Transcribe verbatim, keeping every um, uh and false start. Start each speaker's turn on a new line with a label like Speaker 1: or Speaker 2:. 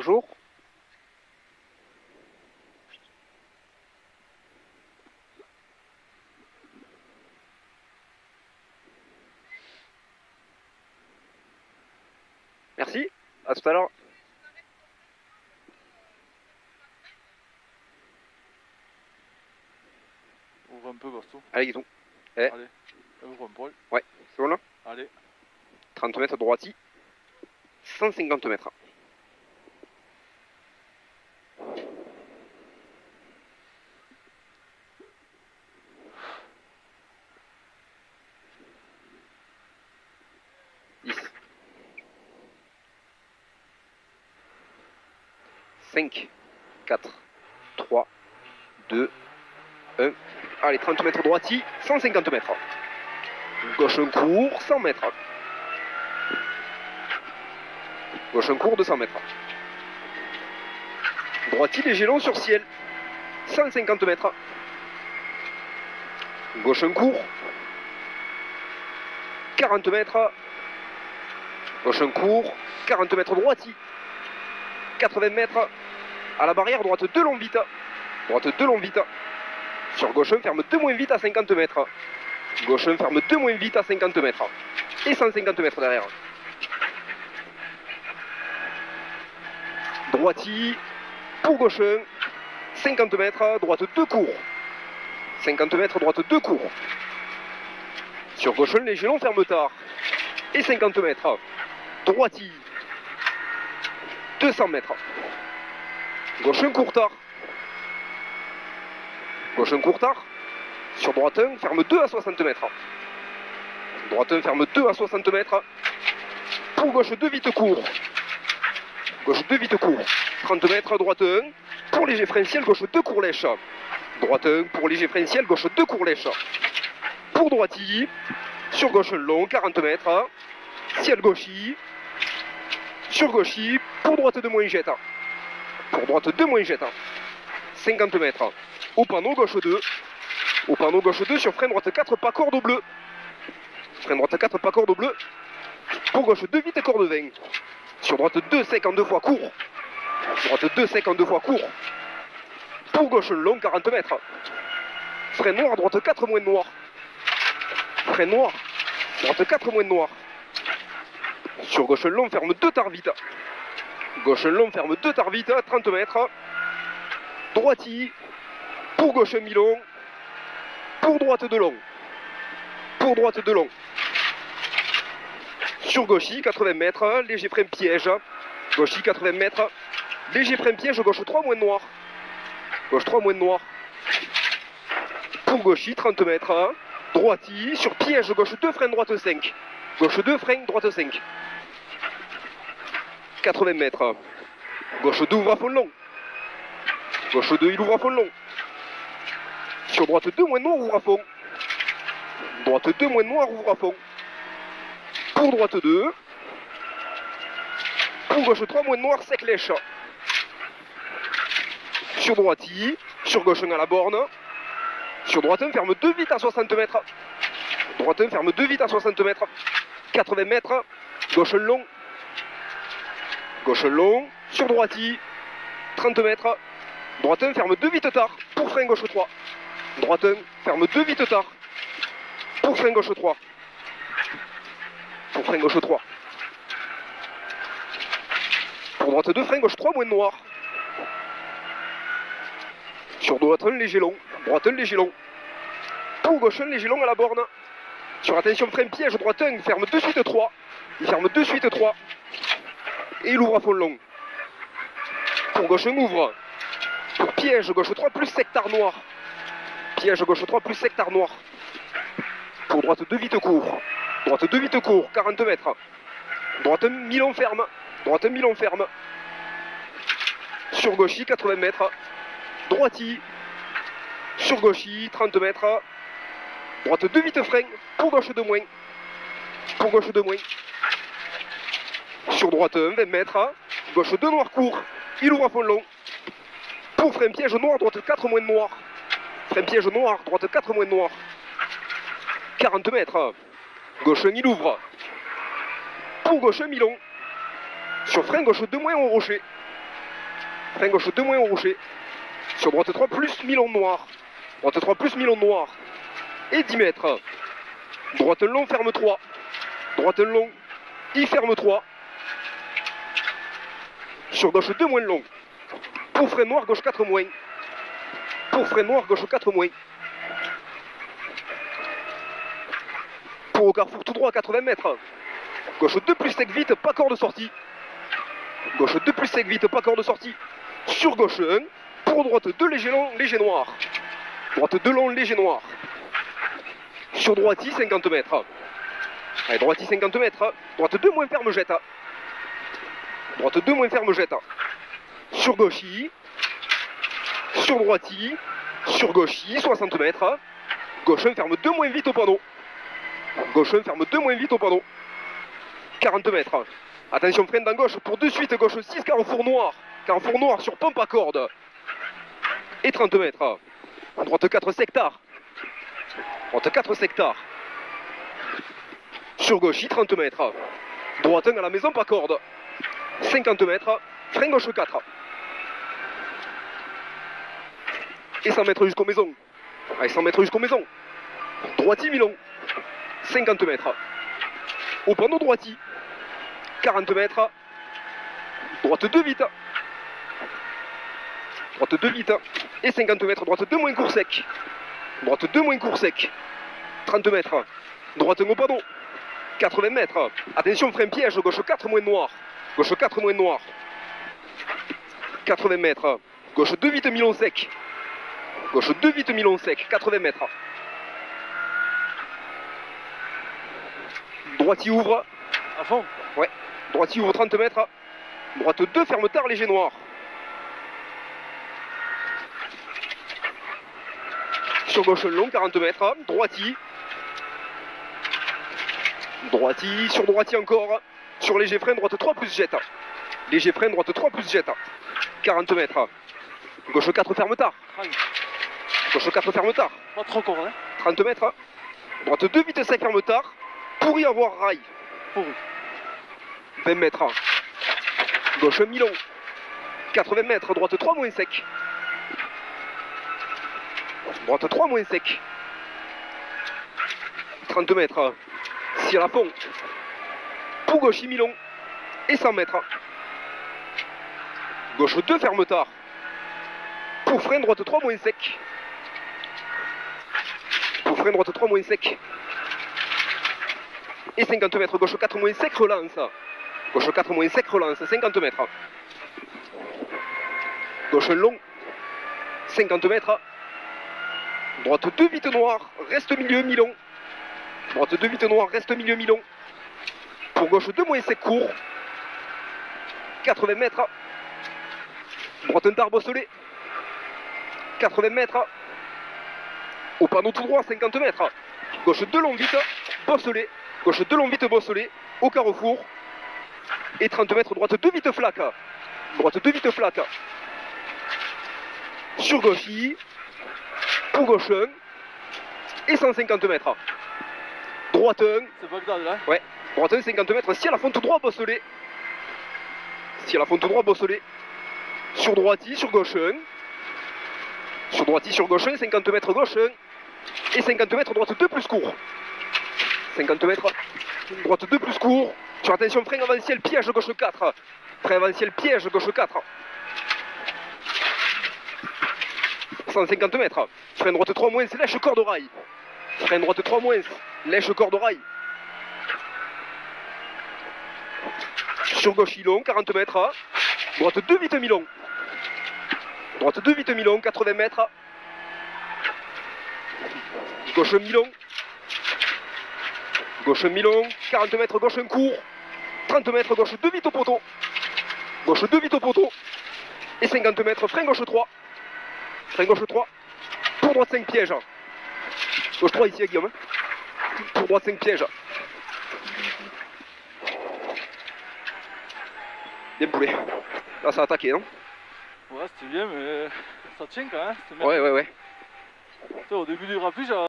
Speaker 1: bonjour. Merci, à tout à l'heure.
Speaker 2: Ouvre un peu, Basto.
Speaker 1: Allez, Guiton. Eh.
Speaker 2: Allez, ouvre un poil.
Speaker 1: Ouais, c'est bon là.
Speaker 2: Allez.
Speaker 1: trente mètres droiti, cent cinquante mètres. dix. cinq, quatre, trois, deux, un. Allez, trente mètres droiti, cent cinquante mètres. Gauche un court, cent mètres. Gauche un court, deux cents mètres. Droiti léger long sur ciel, cent cinquante mètres. Gauche un court, quarante mètres. Gauche un court, quarante mètres droiti, quatre-vingts mètres. À la barrière, droite deux longs vite. Droite deux longs vite. Sur gauche un, ferme deux moins vite à cinquante mètres. Gauche un, ferme deux moins vite à cinquante mètres. Et cent cinquante mètres derrière. Droiti, pour gauche un, cinquante mètres, droite deux court. cinquante mètres, droite deux court. Sur gauche un, léger long, ferme tard. Et cinquante mètres. Droiti, deux cents mètres. Gauche un, court tard. Gauche un, court tard. Sur droite un, ferme deux à soixante mètres. Droite un, ferme deux à soixante mètres. Pour gauche deux, vite court. Gauche deux, vite court. trente mètres, droite un. Pour léger frein ciel, gauche deux, court lèche. Droite un, pour léger frein ciel, gauche deux, court lèche. Pour droiti, sur gauche un long, quarante mètres. Ciel gauchi. Sur gauchi, pour droite deux, moins jette. Pour droite deux, moins jette. cinquante mètres. Au panneau, gauche deux. Au panneau, gauche deux, sur frein droite quatre, pas corde au bleu. Frein droite quatre, pas corde au bleu. Pour gauche deux, vite corde vingt. Sur droite deux, sec en deux fois court. Droite deux, sec en deux fois court. Pour gauche long, quarante mètres. Frein noir, droite quatre, moins noir. Frein noir, droite quatre, moins noir. Sur gauche long, ferme deux tard vite. Gauche long, ferme deux tard vite, trente mètres. Droiti. Pour gauche mi-long. Pour droite de long. Pour droite de long. Sur gauchi, quatre-vingts mètres, léger frein piège. Gauchi, quatre-vingts mètres. Léger frein piège, gauche trois, moins noir. Gauche trois, moins noir. Pour gauchi, trente mètres. Droiti, sur piège, gauche deux, frein droite cinq. Gauche deux, frein droite cinq. quatre-vingts mètres. Gauche deux, ouvre à fond long. Gauche deux, il ouvre à fond long. Sur droite deux, moins noir, ouvre à fond. Droite deux, moins noir, ouvre à fond. Pour droite deux. Pour gauche trois, moins noir, sec lèche. Sur droiti. Sur gauche un à la borne. Sur droite un, ferme deux vite à soixante mètres. Droite un, ferme deux vite à soixante mètres. quatre-vingts mètres. Gauche long. Gauche long. Sur droiti. trente mètres. Droite un, ferme deux vite tard. Pour frein gauche trois. Droite un, ferme deux vite tard. Pour frein gauche trois. Pour frein gauche trois. Pour droite deux, frein gauche trois, moins noir. Sur droite un, léger long. Droite un, léger long. Pour gauche un, léger long à la borne. Sur attention, frein piège, droite un, il ferme de suite trois. Il ferme de suite trois. Et il ouvre à fond long. Pour gauche un, ouvre. Pour piège, gauche trois, plus secteur noir. Piège, gauche trois, plus secteur noir. Pour droite deux, vite court. Droite deux, vite court, quarante mètres. Droite un, mi-long ferme. Droite un, mi-long ferme. Sur gauchi, quatre-vingts mètres. Droiti. Sur gauchi, trente mètres. Droite deux, vite frein. Pour gauche deux moins. Pour gauche deux moins. Sur droite un, vingt mètres. Gauche deux, noir court. Il ouvre à fond long. Pour frein piège noir, droite quatre moins noir. Frein piège noir, droite quatre moins noir. quarante mètres. Gauche un, il ouvre. Pour gauche un, mi-long. Sur frein gauche deux moins au rocher. Frein gauche deux moins au rocher. Sur droite trois plus Milon noir. Droite trois plus Milon noir. Et dix mètres. Droite long, ferme trois. Droite long, I ferme trois. Sur gauche deux moins long. Pour frein noir, gauche quatre moins. Pour frein noir, gauche quatre moins. Pour au carrefour tout droit à quatre-vingts mètres. Gauche deux plus sec vite, pas corde de sortie. Gauche deux plus sec vite, pas corde de sortie. Sur gauche un. Pour droite deux léger long, léger noir. Droite deux long, léger noir. Sur droite cinquante mètres. Allez, droite cinquante mètres. Droite deux moins ferme jette. Droite deux moins ferme jette. Sur gauche I. Sur droite I. Sur gauche I, soixante mètres. Gauche un ferme deux moins vite au panneau. Gauche un ferme deux moins vite au panneau. quarante mètres. Attention, freine dans gauche pour de suite. Gauche six, carrefour noir. Carrefour noir sur pompe à corde. Et trente mètres. Droite quatre sectars. Droite quatre sectars. Sur gauche I, trente mètres. Droite un à la maison, pas corde. cinquante mètres. Frein gauche quatre. Et cent mètres jusqu'aux maisons. Allez, cent mètres jusqu'aux maisons. Droiti Milon. cinquante mètres. Au panneau droiti. quarante mètres. Droite deux vite. Droite deux vite. Et cinquante mètres. Droite deux moins court sec. Droite deux moins court sec. trente mètres. Droite un au panneau. quatre-vingts mètres. Attention, frein piège. Gauche quatre moins noir. Gauche quatre moins noir. quatre-vingts mètres. Gauche deux vite Milon sec. Gauche deux vite Milon sec. quatre-vingts mètres. Droite y ouvre.
Speaker 2: À fond.
Speaker 1: Ouais. Droite y ouvre trente mètres. Droite deux ferme tard léger noir. Sur gauche long, quarante mètres. Droiti. Droiti. Sur droiti encore. Sur léger frein, droite trois plus jette. Léger frein, droite trois plus jette. quarante mètres. Gauche quatre ferme tard.
Speaker 2: Aïe.
Speaker 1: Gauche quatre ferme tard.
Speaker 2: Pas trop court, hein.
Speaker 1: trente mètres. Droite deux vite sec ferme tard. Pour y avoir rail.
Speaker 2: Pourri.
Speaker 1: vingt mètres. Gauche Milon. quatre-vingts mètres. Droite trois moins sec. Droite trois moins sec. trente mètres. Si à la fond. Pour gauche Milon. Et cent mètres. Gauche deux ferme tard. Pour frein droite trois moins sec. Pour frein droite trois moins sec. Et cinquante mètres. Gauche quatre moins sec relance. Gauche quatre moins sec relance. cinquante mètres. Gauche long. cinquante mètres. Droite deux vite noir. Reste milieu Milon. Droite deux vite noir. Reste milieu Milon. Pour gauche deux moins sec court. quatre-vingts mètres. Droite un tard bosselé. quatre-vingts mètres. Au panneau tout droit, cinquante mètres. Gauche deux long vite, bosselé. Gauche deux long vite, bosselé. Au carrefour. Et trente mètres, droite deux vite flaque. Droite deux vite flaque. Sur gauche I. Pour gauche un. Et cent cinquante mètres. Droite un.
Speaker 2: C'est Bagdad, là.
Speaker 1: Ouais. Droite un, cinquante mètres. Si à la fond tout droit, bosselé. Si à la fond tout droit, bosselé. Sur droite I, sur gauche un. Sur droite I, sur gauche un. cinquante mètres gauche un. Et cinquante mètres, droite deux plus court. cinquante mètres. Droite deux plus court. Sur attention, frein avant-ciel, piège gauche quatre. Frein avant-ciel, piège gauche quatre. cent cinquante mètres. Frein droite trois moins, lèche corde rail. Frein droite trois moins, lèche corde rail. Sur gauche Milon, quarante mètres. Droite deux vite Milon. Droite deux vite Milon, quatre-vingts mètres. Gauche Milon. Gauche Milon, quarante mètres, gauche un court. trente mètres, gauche deux vite au poteau. Gauche deux vite au poteau. Et cinquante mètres, frein gauche trois. Frein gauche trois. Pour droite cinq pièges. Gauche trois ici, Guillaume. Pour droite cinq pièges. Bien poulet. Là, ça a attaqué, non?
Speaker 2: Ouais, c'était bien, mais ça tient quand même.
Speaker 1: Ouais, ouais, ouais.
Speaker 2: Au début du rapide,